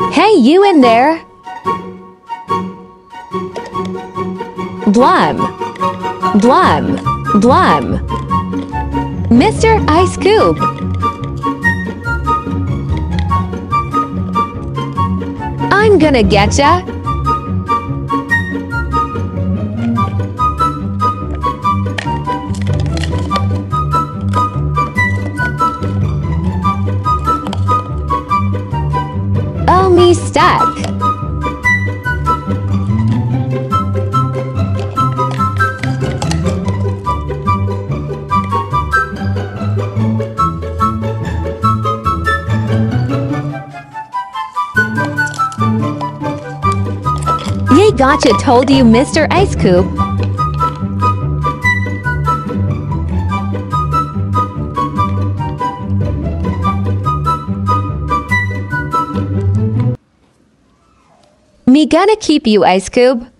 Hey, you in there? Blum, blum, blum. Mr. Ice Cube. I'm gonna getcha. Oh, me stuck. Yay, gotcha, told you, Mr. Ice Cube. Me gonna keep you, Ice Cube.